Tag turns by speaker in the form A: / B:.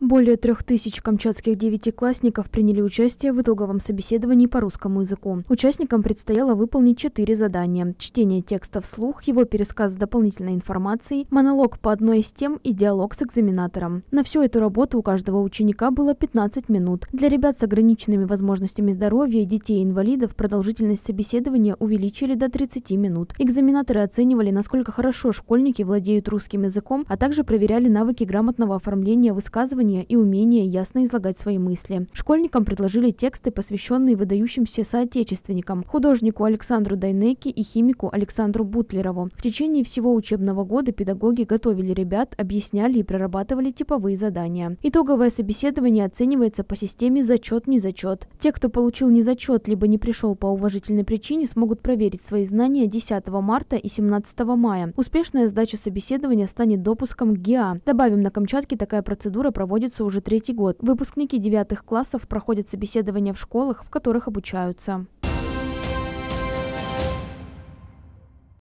A: Более 3000 камчатских девятиклассников приняли участие в итоговом собеседовании по русскому языку. Участникам предстояло выполнить 4 задания: чтение текста вслух, его пересказ с дополнительной информацией, монолог по одной из тем и диалог с экзаменатором. На всю эту работу у каждого ученика было 15 минут. Для ребят с ограниченными возможностями здоровья и детей-инвалидов продолжительность собеседования увеличили до 30 минут. Экзаменаторы оценивали, насколько хорошо школьники владеют русским языком, а также проверяли навыки грамотного оформления высказывания и умение ясно излагать свои мысли. Школьникам предложили тексты, посвященные выдающимся соотечественникам, художнику Александру Дайнеке и химику Александру Бутлерову. В течение всего учебного года педагоги готовили ребят, объясняли и прорабатывали типовые задания. Итоговое собеседование оценивается по системе «зачет-незачет». Те, кто получил незачет либо не пришел по уважительной причине, смогут проверить свои знания 10 марта и 17 мая. Успешная сдача собеседования станет допуском к ГИА. Добавим, на Камчатке такая процедура проводится уже 3-й год. Выпускники 9 классов проходят собеседование в школах, в которых обучаются.